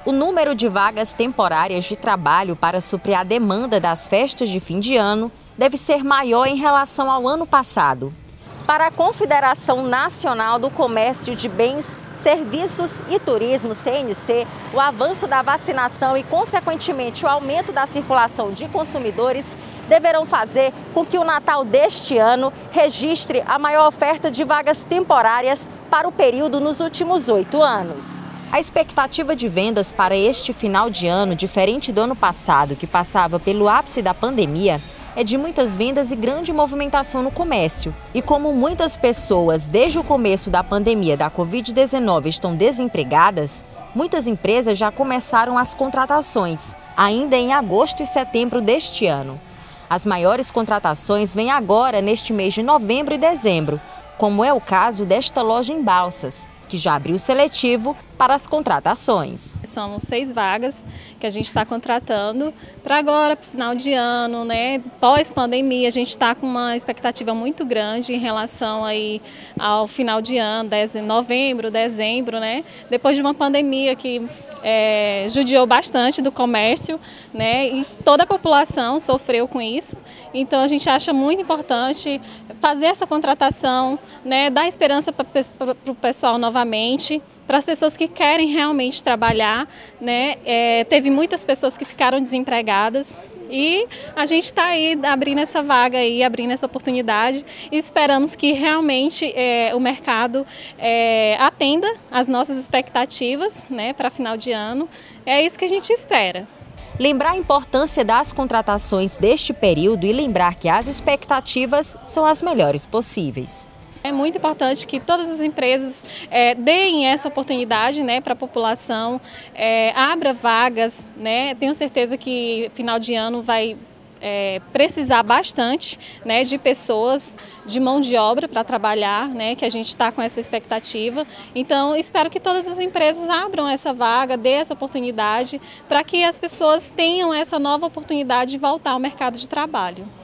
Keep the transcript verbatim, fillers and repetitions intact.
O número de vagas temporárias de trabalho para suprir a demanda das festas de fim de ano deve ser maior em relação ao ano passado. Para a Confederação Nacional do Comércio de Bens, Serviços e Turismo, C N C, o avanço da vacinação e, consequentemente, o aumento da circulação de consumidores deverão fazer com que o Natal deste ano registre a maior oferta de vagas temporárias para o período nos últimos oito anos. A expectativa de vendas para este final de ano, diferente do ano passado, que passava pelo ápice da pandemia, é de muitas vendas e grande movimentação no comércio. E como muitas pessoas, desde o começo da pandemia da covid dezenove, estão desempregadas, muitas empresas já começaram as contratações, ainda em agosto e setembro deste ano. As maiores contratações vêm agora, neste mês de novembro e dezembro, como é o caso desta loja em Balsas, que já abriu seletivo para as contratações. São seis vagas que a gente está contratando para agora, para o final de ano, né? Pós-pandemia, a gente está com uma expectativa muito grande em relação aí ao final de ano, novembro, dezembro, né? Depois de uma pandemia que é, judiou bastante do comércio, né? E toda a população sofreu com isso. Então a gente acha muito importante fazer essa contratação, né? Dar esperança para o pessoal novamente, para as pessoas que querem realmente trabalhar, né? É, teve muitas pessoas que ficaram desempregadas e a gente está aí abrindo essa vaga aí, abrindo essa oportunidade e esperamos que realmente é, o mercado é, atenda às nossas expectativas, né, para final de ano. É isso que a gente espera. Lembrar a importância das contratações deste período e lembrar que as expectativas são as melhores possíveis. É muito importante que todas as empresas é, deem essa oportunidade, né, para a população, é, abra vagas, né? Tenho certeza que final de ano vai é, precisar bastante, né, de pessoas, de mão de obra para trabalhar, né, que a gente está com essa expectativa. Então, espero que todas as empresas abram essa vaga, dê essa oportunidade para que as pessoas tenham essa nova oportunidade de voltar ao mercado de trabalho.